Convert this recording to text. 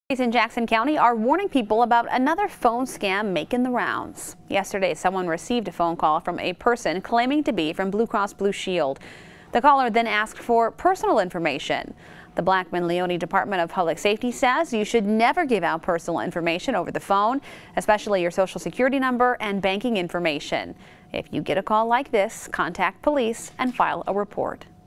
In Jackson County are warning people about another phone scam making the rounds. Yesterday, someone received a phone call from a person claiming to be from Blue Cross Blue Shield. The caller then asked for personal information. The Blackman Leoni Department of Public Safety says you should never give out personal information over the phone, especially your social security number and banking information. If you get a call like this, contact police and file a report.